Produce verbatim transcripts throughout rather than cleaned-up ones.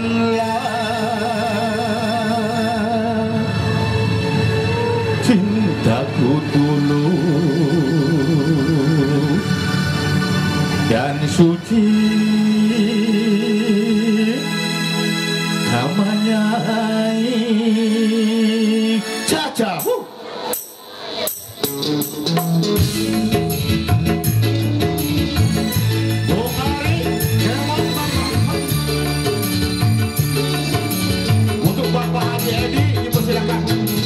Berikanlah cintaku tulus dan suci namanya Caca. Huh. Untuk Bapak Haji Edi dipersilakan.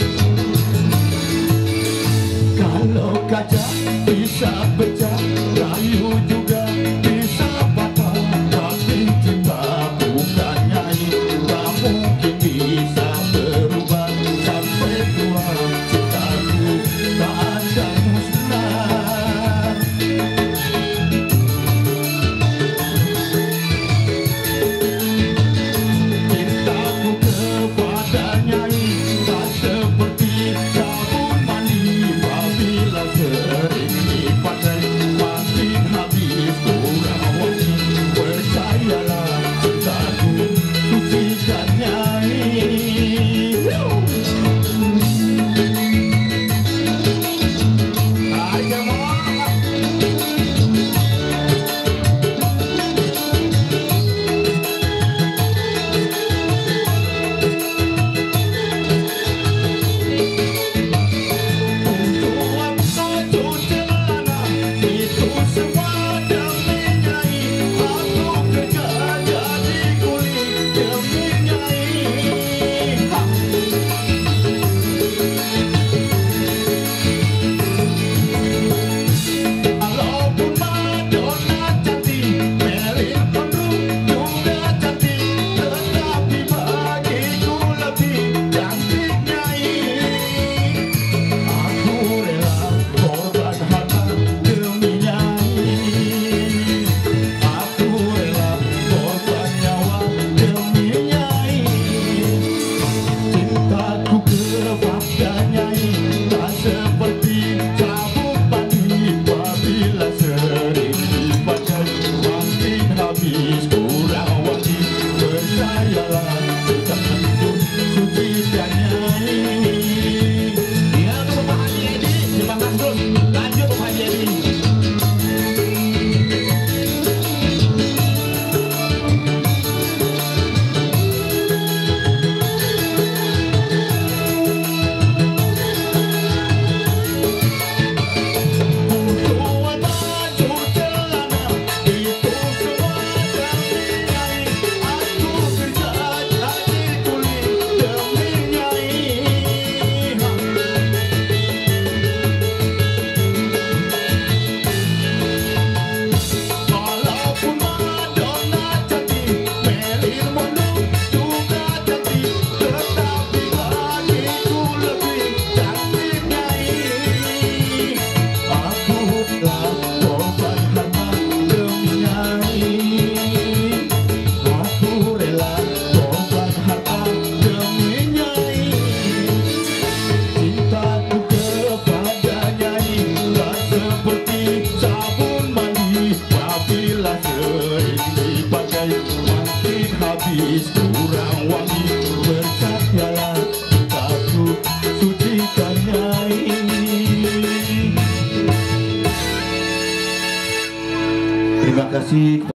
Kalau kaca bisa pecah, kayu juga bisa patah, tapi cinta bukan nyanyi, tak mungkin bisa berubah sampai tua. Cintaku tak akan musnah. Cintaku kepadanya tak seperti sabun mandi, apabila sering dipakai makin habis kurang wangi. Percayalah cintaku suci dan nyanyi. Ayo habis kurang wangi. Percayalah cintaku suci dan nyanyi. Terima kasih.